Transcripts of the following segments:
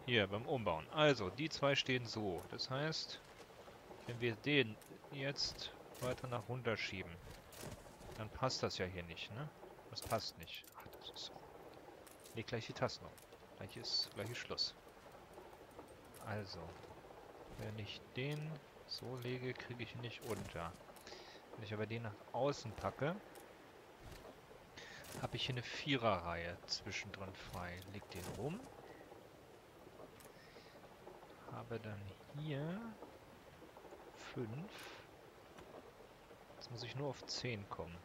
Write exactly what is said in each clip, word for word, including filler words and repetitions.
Hier, beim Umbauen. Also, die zwei stehen so. Das heißt, wenn wir den jetzt weiter nach runter schieben, dann passt das ja hier nicht, ne? Das passt nicht. Ach, das ist so. Leg gleich die Tasten um. Gleich ist, gleich ist Schluss. Also, wenn ich den so lege, kriege ich ihn nicht unter. Wenn ich aber den nach außen packe, habe ich hier eine Viererreihe zwischendrin frei. Leg den rum. Habe dann hier fünf. Jetzt muss ich nur auf zehn kommen.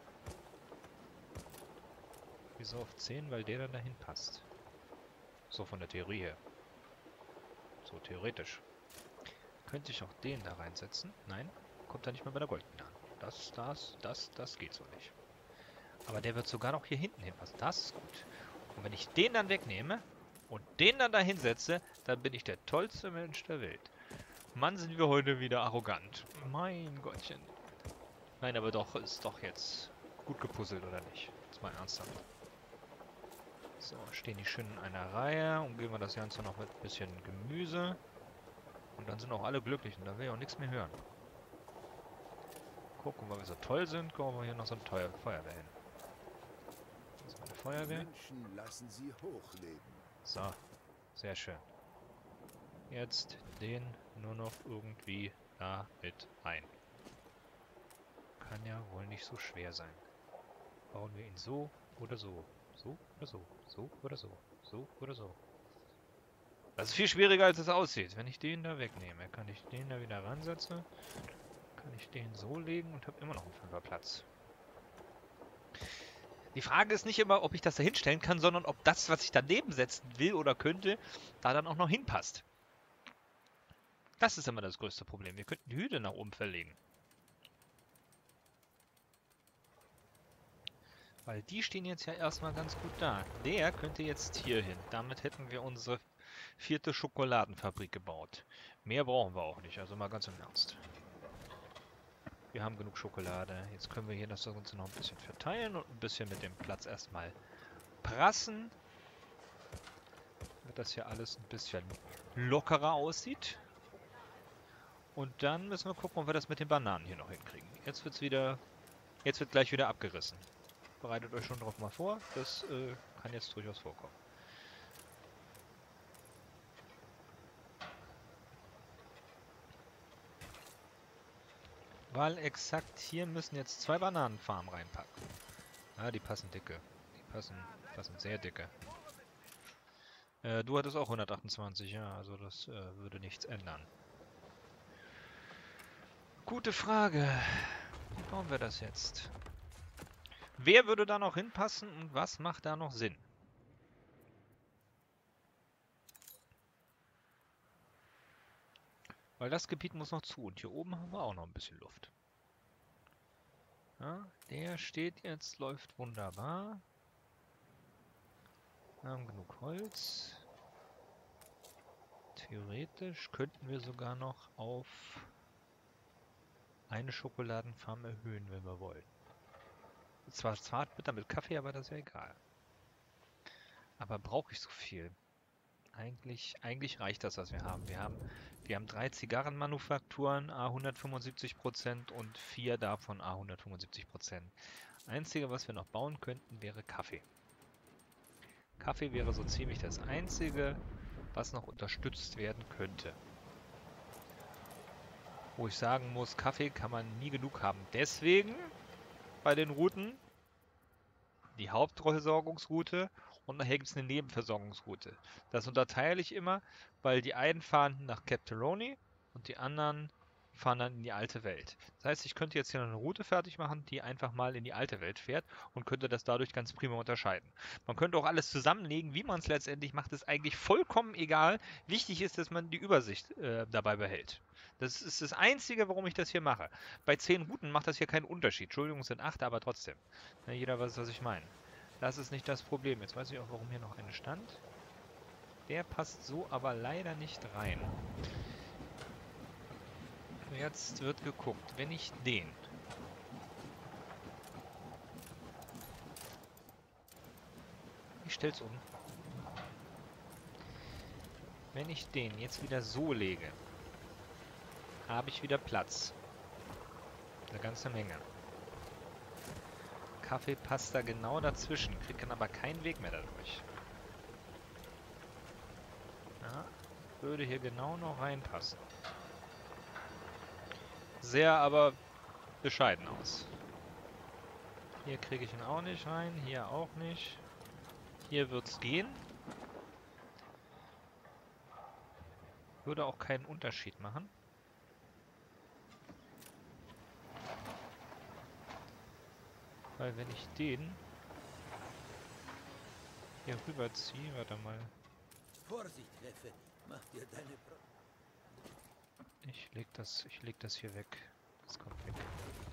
Wieso auf zehn? Weil der dann dahin passt. So von der Theorie her. So theoretisch. Könnte ich auch den da reinsetzen? Nein, kommt da nicht mehr bei der goldenen an. Das, das, das, das geht so nicht. Aber der wird sogar noch hier hinten hinpassen. Das ist gut. Und wenn ich den dann wegnehme und den dann da hinsetze, dann bin ich der tollste Mensch der Welt. Mann, sind wir heute wieder arrogant. Mein Gottchen. Nein, aber doch, ist doch jetzt gut gepuzzelt, oder nicht? Jetzt mal ernsthaft. So, stehen die schön in einer Reihe. Umgehen wir das Ganze noch mit ein bisschen Gemüse. Und dann sind auch alle glücklich und da will ich auch nichts mehr hören. Gucken, weil wir so toll sind, kommen wir hier noch so ein teuer Feuerwehr hin. Das ist meine Feuerwehr. Menschen lassen sie hochleben. So, sehr schön. Jetzt den nur noch irgendwie da mit rein. Kann ja wohl nicht so schwer sein. Bauen wir ihn so oder so. So oder so. So oder so. So oder so. Das ist viel schwieriger, als es aussieht. Wenn ich den da wegnehme, kann ich den da wieder ransetzen. Kann ich den so legen und habe immer noch einen Fünferplatz. Die Frage ist nicht immer, ob ich das da hinstellen kann, sondern ob das, was ich daneben setzen will oder könnte, da dann auch noch hinpasst. Das ist immer das größte Problem. Wir könnten die Hüte nach oben verlegen. Weil die stehen jetzt ja erstmal ganz gut da. Der könnte jetzt hier hin. Damit hätten wir unsere vierte Schokoladenfabrik gebaut. Mehr brauchen wir auch nicht, also mal ganz im Ernst. Wir haben genug Schokolade. Jetzt können wir hier das Ganze noch ein bisschen verteilen und ein bisschen mit dem Platz erstmal prassen. Damit das hier alles ein bisschen lockerer aussieht. Und dann müssen wir gucken, ob wir das mit den Bananen hier noch hinkriegen. Jetzt wird's wieder. Jetzt wird gleich wieder abgerissen. Bereitet euch schon drauf mal vor. Das äh, kann jetzt durchaus vorkommen. Weil exakt hier müssen jetzt zwei Bananenfarmen reinpacken. Ah, die passen dicke. Die passen, passen sehr dicke. Äh, du hattest auch hundertachtundzwanzig, ja, also das äh, würde nichts ändern. Gute Frage. Wie bauen wir das jetzt? Wer würde da noch hinpassen und was macht da noch Sinn? Weil das Gebiet muss noch zu und hier oben haben wir auch noch ein bisschen Luft. Ja, der steht jetzt, läuft wunderbar. Wir haben genug Holz. Theoretisch könnten wir sogar noch auf eine Schokoladenfarm erhöhen, wenn wir wollen. Zwar Zartbitter mit Kaffee, aber das ist ja egal. Aber brauche ich so viel? Eigentlich, eigentlich reicht das, was wir haben. Wir haben, wir haben drei Zigarrenmanufakturen, A hundertfünfundsiebzig Prozent und vier davon A hundertfünfundsiebzig Prozent. Einzige, was wir noch bauen könnten, wäre Kaffee. Kaffee wäre so ziemlich das Einzige, was noch unterstützt werden könnte. Wo ich sagen muss, Kaffee kann man nie genug haben. Deswegen bei den Routen die Hauptversorgungsroute und nachher gibt es eine Nebenversorgungsroute. Das unterteile ich immer, weil die einen fahren nach Captaloni und die anderen fahren dann in die alte Welt. Das heißt, ich könnte jetzt hier eine Route fertig machen, die einfach mal in die alte Welt fährt und könnte das dadurch ganz prima unterscheiden. Man könnte auch alles zusammenlegen, wie man es letztendlich macht, ist eigentlich vollkommen egal. Wichtig ist, dass man die Übersicht äh, dabei behält. Das ist das Einzige, warum ich das hier mache. Bei zehn Routen macht das hier keinen Unterschied. Entschuldigung, es sind acht, aber trotzdem. Ja, jeder weiß, was ich meine. Das ist nicht das Problem. Jetzt weiß ich auch, warum hier noch eine stand. Der passt so aber leider nicht rein. Jetzt wird geguckt. Wenn ich den... Ich stell's um. Wenn ich den jetzt wieder so lege, habe ich wieder Platz. Eine ganze Menge. Kaffee passt da genau dazwischen, kriegt dann aber keinen Weg mehr dadurch. Ja, würde hier genau noch reinpassen. Sehr aber bescheiden aus. Hier kriege ich ihn auch nicht rein, hier auch nicht. Hier wird es gehen. Würde auch keinen Unterschied machen. Weil wenn ich den hier rüberziehe, warte mal. Vorsicht, Neffe. Mach dir deine Pro Ich leg das, ich leg das hier weg. Das kommt weg.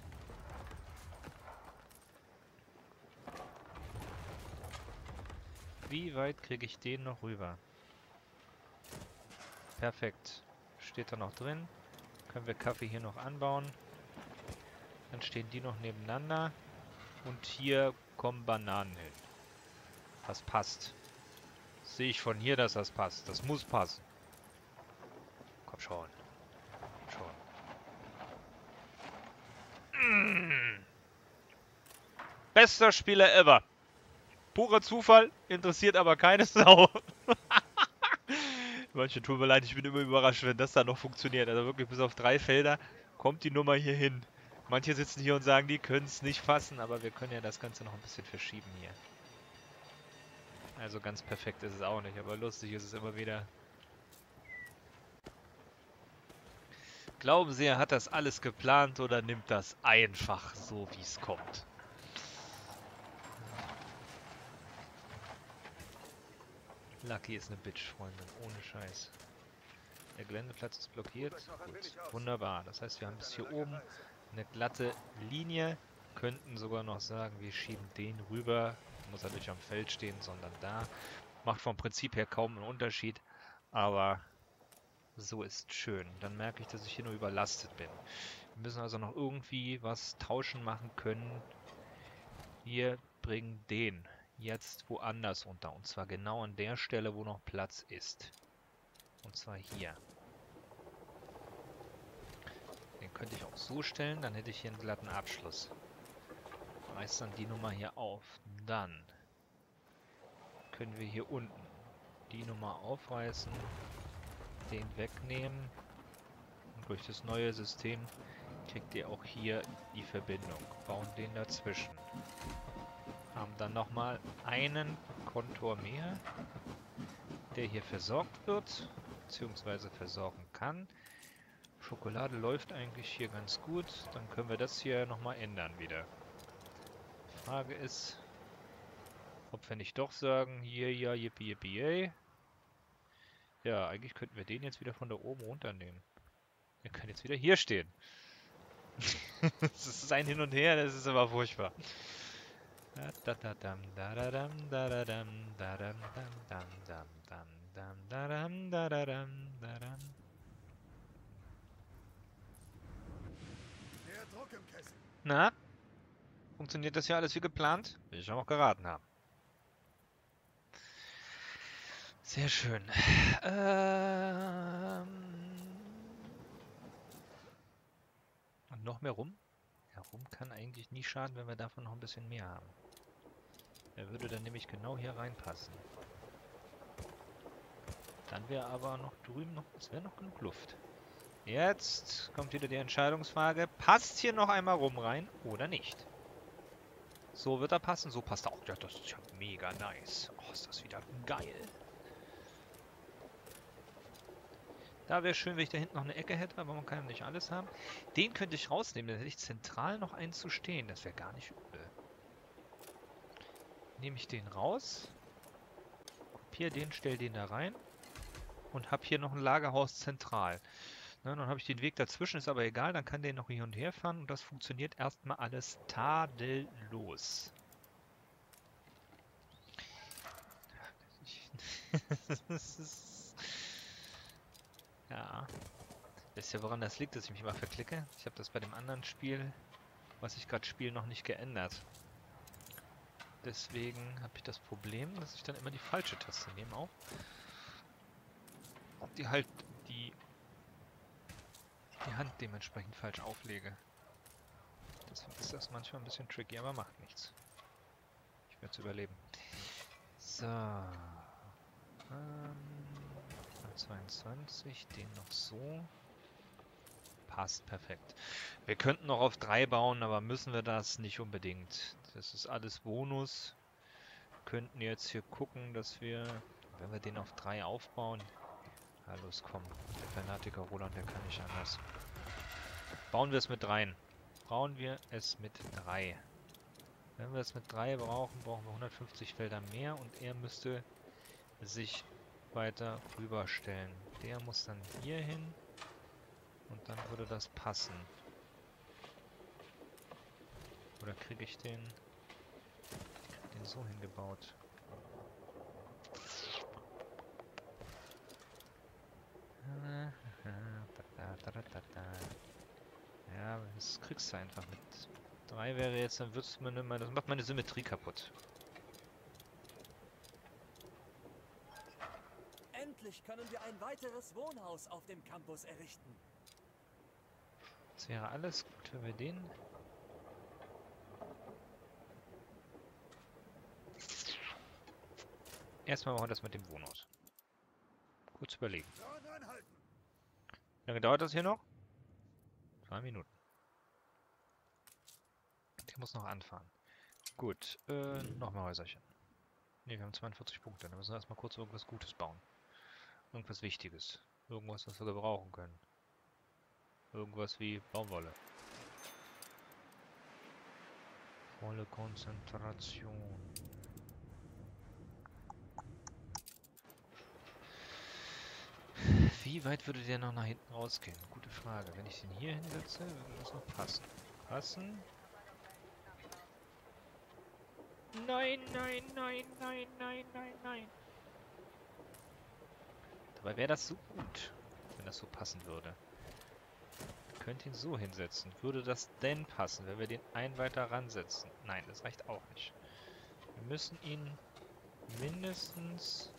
Wie weit kriege ich den noch rüber? Perfekt. Steht da noch drin. Können wir Kaffee hier noch anbauen. Dann stehen die noch nebeneinander. Und hier kommen Bananen hin. Das passt. Sehe ich von hier, dass das passt. Das muss passen. Komm schon. Schon. Mm. Bester Spieler ever. Purer Zufall, interessiert aber keine Sau. Manche tun mir leid, ich bin immer überrascht, wenn das da noch funktioniert. Also wirklich bis auf drei Felder kommt die Nummer hier hin. Manche sitzen hier und sagen, die können es nicht fassen, aber wir können ja das Ganze noch ein bisschen verschieben hier. Also ganz perfekt ist es auch nicht, aber lustig ist es immer wieder. Glauben Sie, er hat das alles geplant oder nimmt das einfach so, wie es kommt? Lucky ist eine Bitch, Freundin, ohne Scheiß. Der Geländeplatz ist blockiert. Gut, wunderbar. Das heißt, wir haben bis hier oben eine glatte Linie. Könnten sogar noch sagen, wir schieben den rüber. Muss er nicht am Feld stehen, sondern da. Macht vom Prinzip her kaum einen Unterschied. Aber so ist schön. Dann merke ich, dass ich hier nur überlastet bin. Wir müssen also noch irgendwie was tauschen machen können. Wir bringen den jetzt woanders unter. Und zwar genau an der Stelle, wo noch Platz ist. Und zwar hier. Den könnte ich auch so stellen, dann hätte ich hier einen glatten Abschluss. Reißt dann die Nummer hier auf. Dann können wir hier unten die Nummer aufreißen, den wegnehmen. Und durch das neue System kriegt ihr auch hier die Verbindung. Bauen den dazwischen. Haben dann nochmal einen Kontur mehr, der hier versorgt wird, beziehungsweise versorgen kann. Schokolade läuft eigentlich hier ganz gut. Dann können wir das hier nochmal ändern wieder. Frage ist, ob wir nicht doch sagen, hier, ja, yippie, yippie, yay. Ja, eigentlich könnten wir den jetzt wieder von da oben runternehmen. Wir können jetzt wieder hier stehen. Das ist ein Hin und Her, das ist aber furchtbar. Der Druck im Kessel. Na? Funktioniert das hier alles wie geplant? Will ich auch geraten haben. Sehr schön. Ähm Und noch mehr rum? Ja, rum kann eigentlich nie schaden, wenn wir davon noch ein bisschen mehr haben. Er würde dann nämlich genau hier reinpassen. Dann wäre aber noch drüben noch, es wäre noch genug Luft. Jetzt kommt wieder die Entscheidungsfrage. Passt hier noch einmal rum rein oder nicht? So wird er passen, so passt er auch. Ja, das ist ja mega nice. Oh, ist das wieder geil. Da wäre schön, wenn ich da hinten noch eine Ecke hätte, aber man kann ja nicht alles haben. Den könnte ich rausnehmen, dann hätte ich zentral noch einen zu stehen. Das wäre gar nicht übel. Nehme ich den raus, kopiere den, stelle den da rein und habe hier noch ein Lagerhaus zentral. Ne, dann habe ich den Weg dazwischen, ist aber egal, dann kann der noch hier und her fahren und das funktioniert erstmal alles tadellos. Das ist ja, wisst ihr, woran das liegt, dass ich mich immer verklicke? Ich habe das bei dem anderen Spiel, was ich gerade spiele, noch nicht geändert. Deswegen habe ich das Problem, dass ich dann immer die falsche Taste nehme auch. die halt die, die Hand dementsprechend falsch auflege. Deswegen ist das manchmal ein bisschen tricky, aber macht nichts. Ich werde es überleben. So. Ähm, zweiundzwanzig, den noch so. Passt perfekt. Wir könnten noch auf drei bauen, aber müssen wir das nicht unbedingt. Das ist alles Bonus. Wir könnten jetzt hier gucken, dass wir, wenn wir den auf drei aufbauen. Ja, los, komm. Der Fanatiker Roland, der kann nicht anders. Bauen wir es mit dreien. Bauen wir es mit drei. Wenn wir es mit drei brauchen, brauchen wir hundertfünfzig Felder mehr und er müsste sich weiter rüberstellen. Der muss dann hier hin und dann würde das passen. Oder kriege ich den, den so hingebaut? Ja, das kriegst du einfach mit. drei wäre jetzt, dann wird's mir nicht, das macht meine Symmetrie kaputt. Endlich können wir ein weiteres Wohnhaus auf dem Campus errichten. Das wäre alles gut, wenn wir den... Erstmal machen wir das mit dem Wohnhaus. Kurz überlegen. Wie lange dauert das hier noch? Zwei Minuten. Der muss noch anfahren. Gut, äh, nochmal Häuserchen. Ne, wir haben zweiundvierzig Punkte. Dann müssen wir erstmal kurz irgendwas Gutes bauen. Irgendwas Wichtiges. Irgendwas, was wir gebrauchen können. Irgendwas wie Baumwolle. Volle Konzentration. Wie weit würde der noch nach hinten rausgehen? Gute Frage. Wenn ich den hier hinsetze, würde das noch passen. Passen? Nein, nein, nein, nein, nein, nein, nein. Dabei wäre das so gut, wenn das so passen würde. Ich könnte ihn so hinsetzen. Würde das denn passen, wenn wir den einen weiter ransetzen? Nein, das reicht auch nicht. Wir müssen ihn mindestens...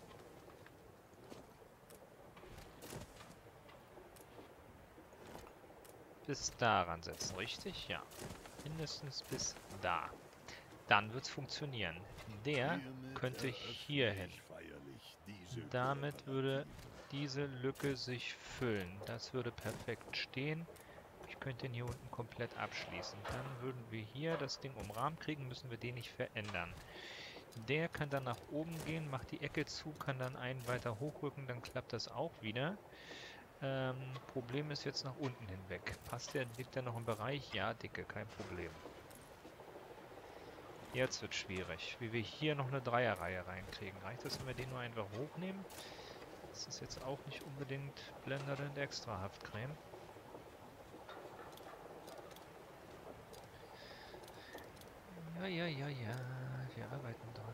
bis da ransetzen, richtig? Ja. Mindestens bis da. Dann wird es funktionieren. Der könnte hier hin. Damit würde diese Lücke sich füllen. Das würde perfekt stehen. Ich könnte ihn hier unten komplett abschließen. Dann würden wir hier das Ding umrahmt kriegen, müssen wir den nicht verändern. Der kann dann nach oben gehen, macht die Ecke zu, kann dann einen weiter hochrücken, dann klappt das auch wieder. Ähm, Problem ist jetzt nach unten hinweg. Passt der, liegt der noch im Bereich? Ja, dicke, kein Problem. Jetzt wird schwierig, wie wir hier noch eine Dreierreihe reinkriegen. Reicht das, wenn wir den nur einfach hochnehmen? Das ist jetzt auch nicht unbedingt blendend extra Haftcreme. Ja, ja, ja, ja, wir arbeiten dran.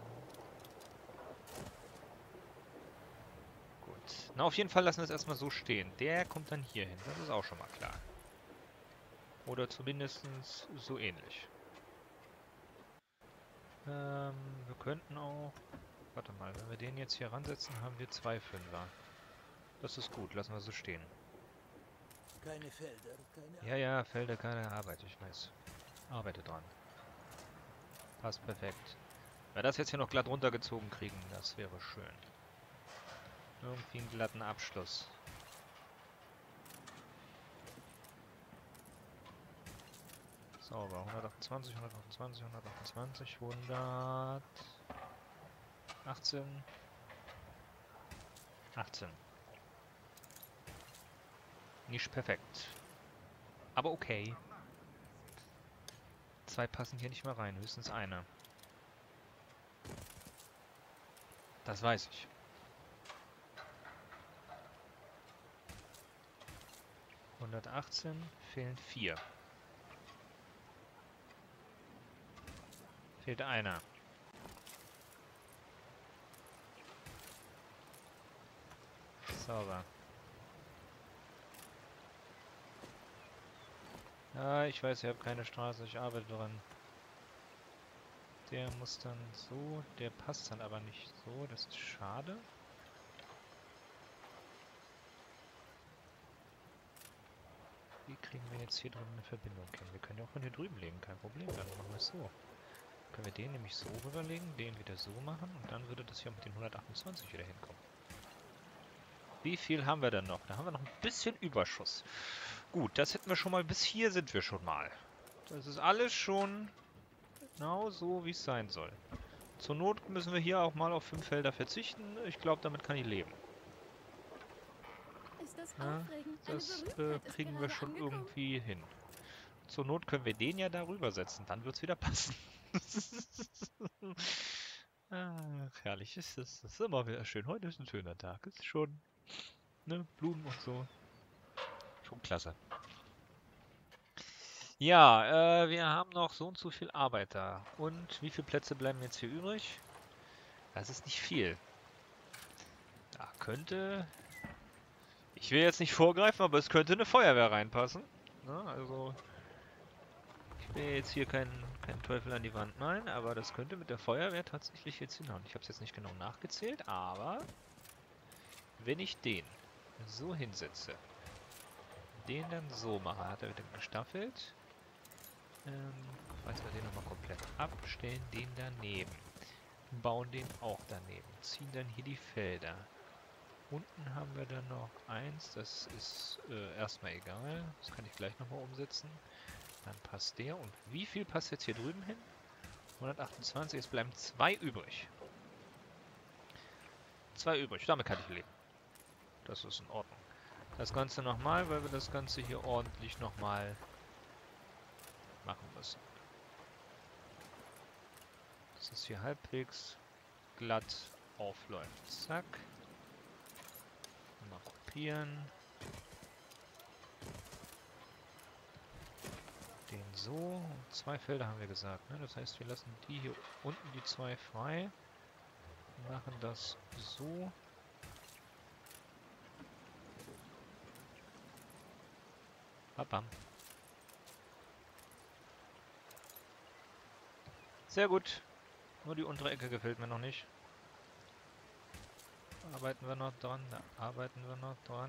Gut. Na, auf jeden Fall lassen wir es erstmal so stehen. Der kommt dann hier hin, das ist auch schon mal klar. Oder zumindest so ähnlich. Ähm, wir könnten auch... Warte mal, wenn wir den jetzt hier ransetzen, haben wir zwei Fünfer. Das ist gut, lassen wir so stehen. Keine Felder, keine Ja, ja, Felder, keine Arbeit, ich weiß. Arbeite dran. Passt perfekt. Wenn wir das jetzt hier noch glatt runtergezogen kriegen, das wäre schön. Irgendwie einen glatten Abschluss. Sauber. hundertachtundzwanzig, hundertachtundzwanzig, hundertachtundzwanzig, hundertachtzehn. achtzehn. Nicht perfekt. Aber okay. Zwei passen hier nicht mehr rein, höchstens eine. Das weiß ich. hundertachtzehn, fehlen vier. Fehlt einer. Sauber. Ja, ich weiß, ihr habt keine Straße, ich arbeite dran. Der muss dann so, der passt dann aber nicht so, das ist schade. kriegen wir jetzt hier drin eine Verbindung hin? Wir können ja auch von hier drüben legen, kein Problem. Dann machen wir es so. Können wir den nämlich so rüberlegen, den wieder so machen und dann würde das hier mit den hundertachtundzwanzig wieder hinkommen. Wie viel haben wir denn noch? Da haben wir noch ein bisschen Überschuss. Gut, das hätten wir schon mal. Bis hier sind wir schon mal. Das ist alles schon genau so, wie es sein soll. Zur Not müssen wir hier auch mal auf fünf Felder verzichten. Ich glaube, damit kann ich leben. Ist das Ja, aufregend? das Eine äh, Berühmtheit ist kriegen wir gerade schon angekommen. irgendwie hin. Zur Not können wir den ja darüber setzen. Dann wird es wieder passen. Ach, herrlich ist es. Das ist immer wieder schön. Heute ist ein schöner Tag. Ist schon, ne, Blumen und so. Schon klasse. Ja, äh, wir haben noch so und so viel Arbeiter. Und wie viele Plätze bleiben jetzt hier übrig? Das ist nicht viel. Da könnte... Ich will jetzt nicht vorgreifen, aber es könnte eine Feuerwehr reinpassen. Ne, also... Ich will jetzt hier keinen keinen Teufel an die Wand malen, aber das könnte mit der Feuerwehr tatsächlich jetzt hinhauen. Ich habe es jetzt nicht genau nachgezählt, aber... Wenn ich den so hinsetze, den dann so mache, hat er wieder gestaffelt. Ähm, falls wir den nochmal komplett abstellen, den daneben. Bauen den auch daneben. Ziehen dann hier die Felder. Unten haben wir dann noch eins, das ist äh, erstmal egal. Das kann ich gleich nochmal umsetzen. Dann passt der. Und wie viel passt jetzt hier drüben hin? hundertachtundzwanzig, es bleiben zwei übrig. Zwei übrig, damit kann ich leben. Das ist in Ordnung. Das Ganze nochmal, weil wir das Ganze hier ordentlich nochmal machen müssen. Dass es hier halbwegs glatt aufläuft. Zack. Mal kopieren. Den so. Zwei Felder haben wir gesagt, ne? Das heißt, wir lassen die hier unten, die zwei frei. Machen das so. Babam. Sehr gut. Nur die untere Ecke gefällt mir noch nicht. Arbeiten wir noch dran. Da arbeiten wir noch dran.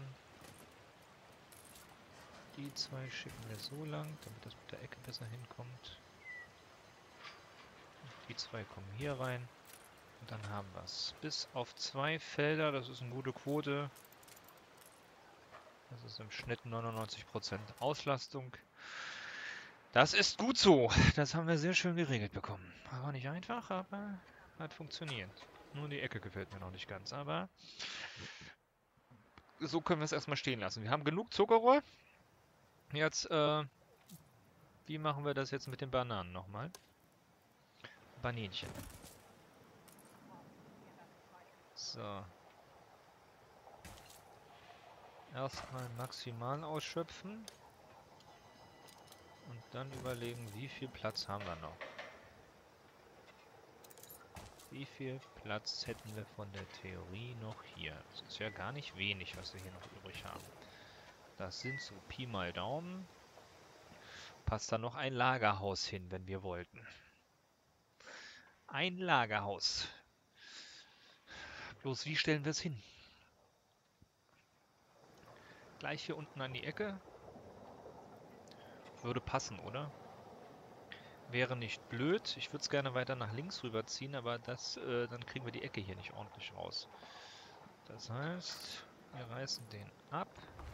Die zwei schicken wir so lang, damit das mit der Ecke besser hinkommt. Die zwei kommen hier rein. Und dann haben wir es. Bis auf zwei Felder, das ist eine gute Quote. Das ist im Schnitt neunundneunzig Prozent Auslastung. Das ist gut so. Das haben wir sehr schön geregelt bekommen. War nicht einfach, aber hat funktioniert. Nur die Ecke gefällt mir noch nicht ganz, aber so können wir es erstmal stehen lassen. Wir haben genug Zuckerrohr. Jetzt, äh, wie machen wir das jetzt mit den Bananen nochmal? Bananchen. So. Erstmal maximal ausschöpfen. Und dann überlegen, wie viel Platz haben wir noch. Wie viel Platz hätten wir von der Theorie noch hier? Das ist ja gar nicht wenig, was wir hier noch übrig haben. Das sind so Pi mal Daumen. Passt da noch ein Lagerhaus hin, wenn wir wollten. Ein Lagerhaus. Bloß wie stellen wir es hin? Gleich hier unten an die Ecke. Würde passen, oder? Wäre nicht blöd. Ich würde es gerne weiter nach links rüberziehen, aber das, äh, dann kriegen wir die Ecke hier nicht ordentlich raus. Das heißt, wir reißen den ab.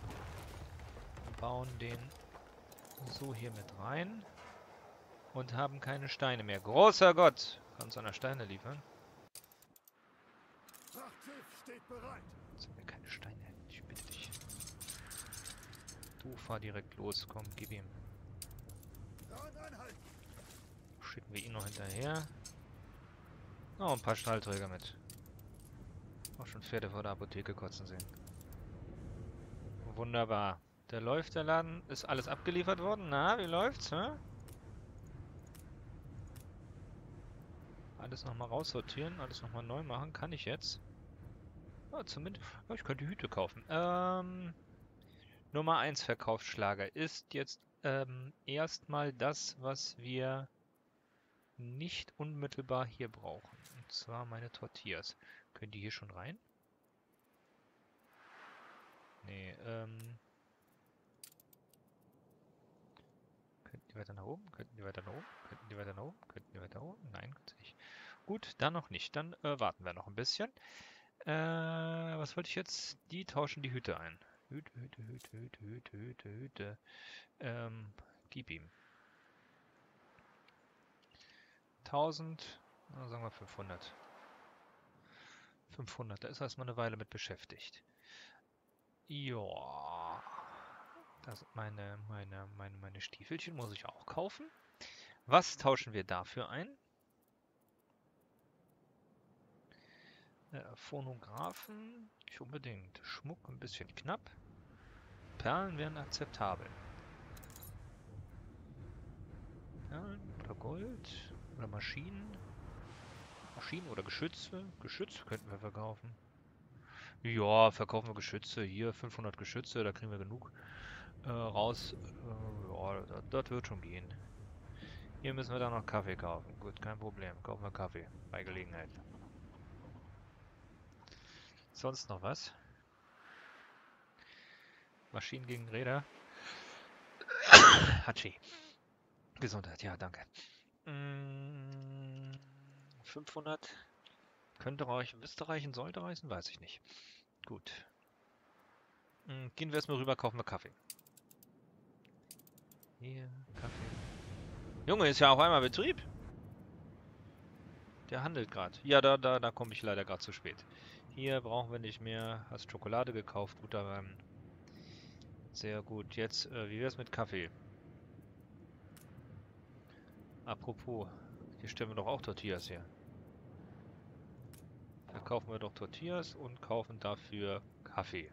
Bauen den so hier mit rein. Und haben keine Steine mehr. Großer Gott! Kann uns einer Steine liefern? Frachtschiff steht bereit. Jetzt haben wir keine Steine. Ich bitte dich. Du fahr direkt los. Komm, gib ihm. Daran anhalten. Schicken wir ihn noch hinterher. Oh, ein paar Stahlträger mit. Auch schon Pferde vor der Apotheke kotzen sehen. Wunderbar. Der läuft, der Laden. Ist alles abgeliefert worden? Na, wie läuft's, hä? Alles nochmal raussortieren, alles nochmal neu machen. Kann ich jetzt? Ja, zumindest. Ja, ich könnte Hüte kaufen. Ähm, Nummer eins Verkaufsschlager ist jetzt ähm, erstmal das, was wir nicht unmittelbar hier brauchen. Und zwar meine Tortillas. Können die hier schon rein? Nee, ähm... weiter nach oben? Könnten die weiter nach oben? Könnten die weiter nach oben? Könnten die weiter nach oben? Nein, könnten sie nicht. Gut, dann noch nicht. Dann äh, warten wir noch ein bisschen. Äh, was wollte ich jetzt? Die tauschen die Hütte ein. Hüte, Hüte, Hüte, Hüte, Hüte, Hüte, Hüte. Ähm, gib ihm. tausend, na, sagen wir fünfhundert. fünfhundert, da ist er erstmal eine Weile mit beschäftigt. Ja, das sind meine, meine, meine, meine Stiefelchen, muss ich auch kaufen. Was tauschen wir dafür ein? Äh, Phonographen, nicht unbedingt. Schmuck ein bisschen knapp. Perlen wären akzeptabel. Perlen oder Gold oder Maschinen. Maschinen oder Geschütze. Geschütze könnten wir verkaufen. Ja, verkaufen wir Geschütze. Hier fünfhundert Geschütze, da kriegen wir genug äh, raus. Äh, ja, das, das wird schon gehen. Hier müssen wir dann noch Kaffee kaufen. Gut, kein Problem. Kaufen wir Kaffee bei Gelegenheit. Sonst noch was? Maschinen gegen Räder. Hatschi. Gesundheit, ja, danke. Mm, fünfhundert. Könnte reichen, müsste reichen, sollte reichen, weiß ich nicht. Gut. Mm, gehen wir erstmal rüber, kaufen wir Kaffee. Hier, Kaffee. Junge, ist ja auf einmal Betrieb. Der handelt gerade. Ja, da, da, da komme ich leider gerade zu spät. Hier brauchen wir nicht mehr. Hast Schokolade gekauft, guter Mann. Sehr gut. Jetzt, äh, wie wär's mit Kaffee? Apropos, hier stellen wir doch auch Tortillas her. Da kaufen wir doch Tortillas und kaufen dafür Kaffee.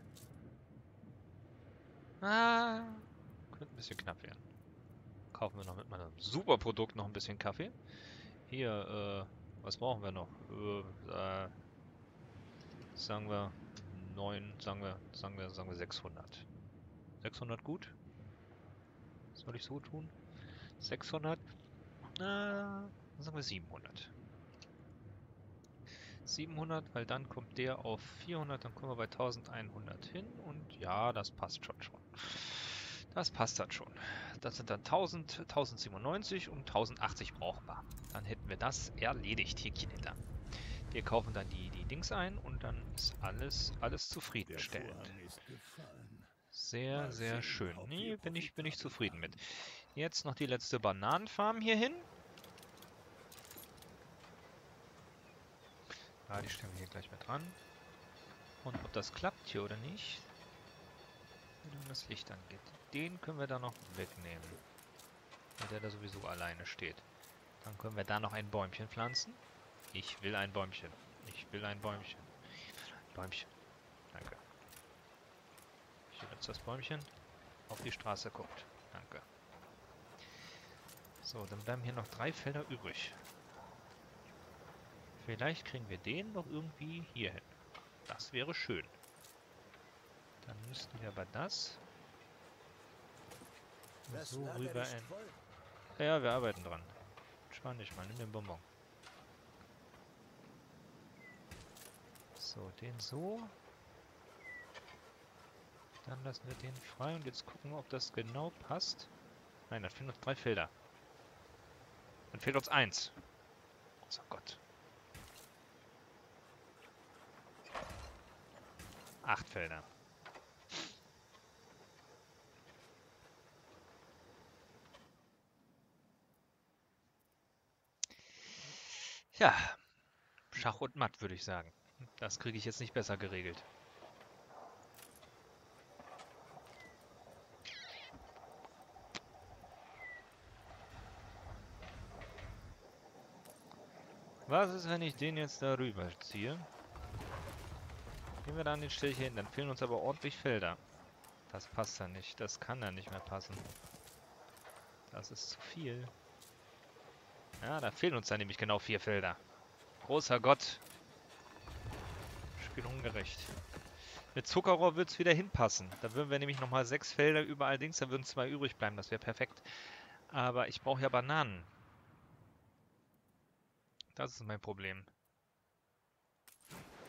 Ah, könnte ein bisschen knapp werden. Kaufen wir noch mit meinem super Produkt noch ein bisschen Kaffee. Hier, äh, was brauchen wir noch? Äh, äh, sagen wir neun, sagen wir, sagen wir, sagen wir sechshundert. sechshundert gut? Soll ich so tun? sechshundert? Na, äh, sagen wir siebenhundert. siebenhundert, weil dann kommt der auf vierhundert, dann kommen wir bei eintausendeinhundert hin und ja, das passt schon schon. Das passt dann schon. Das sind dann tausend, tausendsiebenundneunzig und tausendachtzig brauchbar. Dann hätten wir das erledigt, hier Kinetter. Wir kaufen dann die, die Dings ein und dann ist alles, alles zufriedenstellend. Sehr, sehr schön. Nee, bin ich, bin ich zufrieden mit. Jetzt noch die letzte Bananenfarm hier hin. Ah, die stellen wir hier gleich mit dran. Und ob das klappt hier oder nicht, wenn das Licht angeht. Den können wir da noch wegnehmen. Weil der da sowieso alleine steht. Dann können wir da noch ein Bäumchen pflanzen. Ich will ein Bäumchen. Ich will ein Bäumchen. Bäumchen. Danke. Hier jetzt das Bäumchen auf die Straße guckt. Danke. So, dann bleiben hier noch drei Felder übrig. Vielleicht kriegen wir den noch irgendwie hier hin. Das wäre schön. Dann müssten wir aber das so rüber in... Ja, wir arbeiten dran. Spann dich mal, nimm den Bonbon. So, den so. Dann lassen wir den frei und jetzt gucken wir, ob das genau passt. Nein, da fehlen noch drei Felder. Dann fehlt uns eins. Oh Gott. Acht Felder. Ja, Schach und Matt, würde ich sagen. Das kriege ich jetzt nicht besser geregelt. Was ist, wenn ich den jetzt darüber ziehe? Gehen wir da an den Stelle hin, dann fehlen uns aber ordentlich Felder. Das passt ja nicht, das kann ja nicht mehr passen. Das ist zu viel. Ja, da fehlen uns dann nämlich genau vier Felder. Großer Gott. Spiel ungerecht. Mit Zuckerrohr wird es wieder hinpassen. Da würden wir nämlich nochmal sechs Felder überall Dings, da würden zwei übrig bleiben, das wäre perfekt. Aber ich brauche ja Bananen. Das ist mein Problem.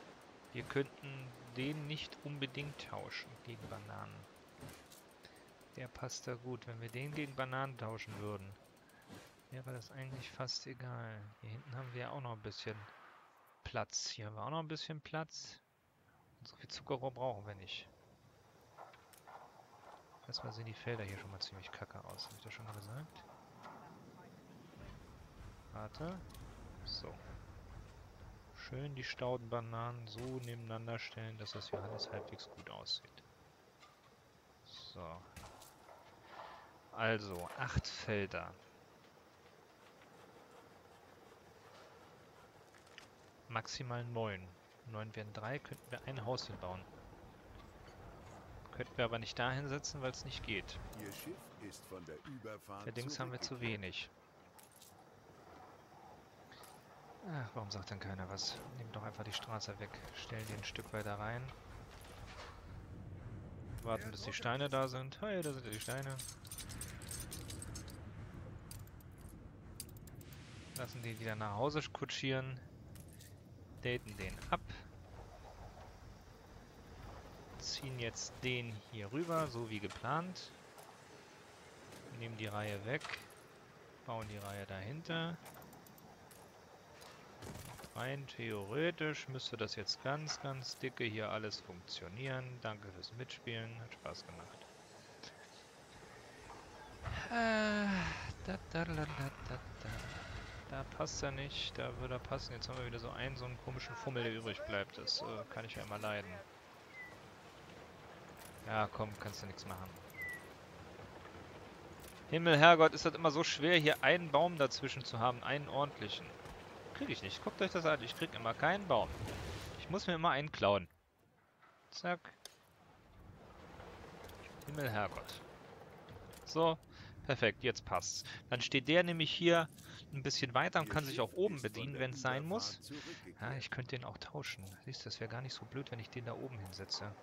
Wir könnten den nicht unbedingt tauschen gegen Bananen. Der passt da gut. Wenn wir den gegen Bananen tauschen würden, wäre das eigentlich fast egal. Hier hinten haben wir auch noch ein bisschen Platz. Hier haben wir auch noch ein bisschen Platz. Und so viel Zuckerrohr brauchen wir nicht. Erstmal sehen die Felder hier schon mal ziemlich kacke aus. Habe ich das schon mal gesagt? Warte. So. Schön die Staudenbananen so nebeneinander stellen, dass das hier alles halbwegs gut aussieht. So. Also, acht Felder. Maximal neun. Neun wären drei, könnten wir ein Haus hinbauen. Könnten wir aber nicht da hinsetzen, weil es nicht geht. Ihr Schiff ist von der Überfahrt Allerdings haben wir zu wenig. Ach, warum sagt denn keiner was? Nehmen doch einfach die Straße weg. Stellen die ein Stück weiter rein. Warten, bis die Steine da sind. Hey, da sind ja die Steine. Lassen die wieder nach Hause kutschieren. Daten den ab. Ziehen jetzt den hier rüber, so wie geplant. Nehmen die Reihe weg. Bauen die Reihe dahinter. Rein theoretisch müsste das jetzt ganz, ganz dicke hier alles funktionieren. Danke fürs Mitspielen. Hat Spaß gemacht. Äh, da, da, da, da, da, da. Da passt er nicht. Da würde er passen. Jetzt haben wir wieder so einen, so einen komischen Fummel, der übrig bleibt. Das äh, kann ich ja immer leiden. Ja, komm, kannst du nichts machen. Himmel, Herrgott, ist das immer so schwer, hier einen Baum dazwischen zu haben. Einen ordentlichen. Kriege ich nicht. Guckt euch das an. Ich krieg immer keinen Baum. Ich muss mir immer einen klauen. Zack. Himmel, Herrgott. So. Perfekt, jetzt passt's. Dann steht der nämlich hier ein bisschen weiter und kann sich auch oben bedienen, wenn es sein muss. Ja, ich könnte den auch tauschen. Siehst du, das wäre gar nicht so blöd, wenn ich den da oben hinsetze.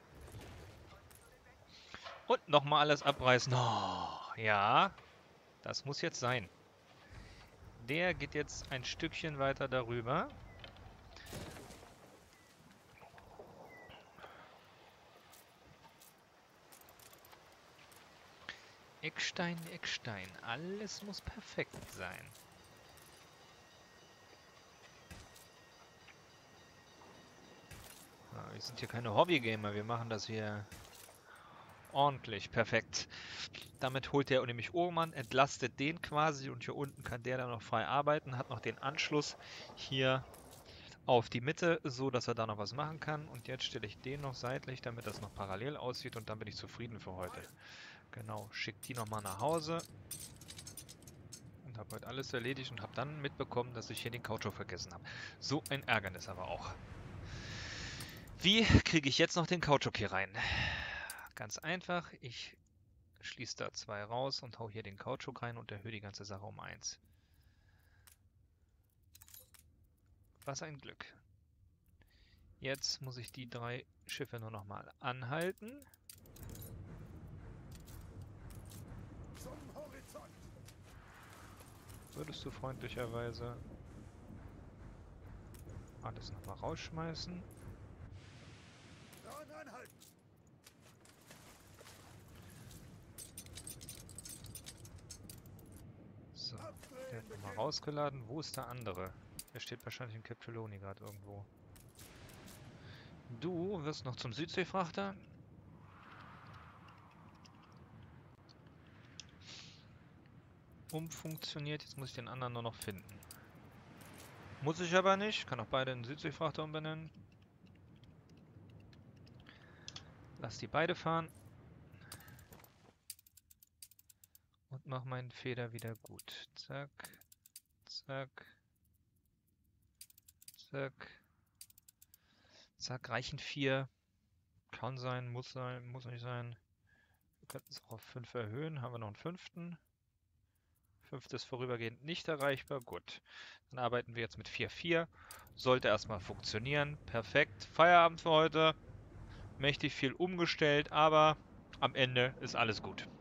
Und nochmal alles abreißen. Oh, ja, das muss jetzt sein. Der geht jetzt ein Stückchen weiter darüber. Eckstein, Eckstein. Alles muss perfekt sein. Ja, wir sind hier keine Hobbygamer. Wir machen das hier ordentlich. Perfekt. Damit holt der nämlich Ohrmann, entlastet den quasi und hier unten kann der dann noch frei arbeiten. Hat noch den Anschluss hier auf die Mitte, so dass er da noch was machen kann. Und jetzt stelle ich den noch seitlich, damit das noch parallel aussieht und dann bin ich zufrieden für heute. Genau, schickt die nochmal nach Hause. Und habe heute alles erledigt und habe dann mitbekommen, dass ich hier den Kautschuk vergessen habe. So ein Ärgernis aber auch. Wie kriege ich jetzt noch den Kautschuk hier rein? Ganz einfach, ich schließe da zwei raus und hau hier den Kautschuk rein und erhöhe die ganze Sache um eins. Was ein Glück. Jetzt muss ich die drei Schiffe nur nochmal anhalten. Würdest du freundlicherweise alles nochmal rausschmeißen? So, der hat nochmal rausgeladen. Wo ist der andere? Der steht wahrscheinlich in Captoloni gerade irgendwo. Du wirst noch zum Südseefrachter. Umfunktioniert. Jetzt muss ich den anderen nur noch finden. Muss ich aber nicht. Kann auch beide in Südseefrachter umbenennen. Lass die beide fahren. Und mach meinen Feder wieder gut. Zack. Zack. Zack. Zack. Reichen vier. Kann sein, muss sein, muss nicht sein. Wir könnten es auch auf fünf erhöhen. Haben wir noch einen fünften. Fünftes vorübergehend nicht erreichbar. Gut. Dann arbeiten wir jetzt mit vier vier. Sollte erstmal funktionieren. Perfekt. Feierabend für heute. Mächtig viel umgestellt, aber am Ende ist alles gut.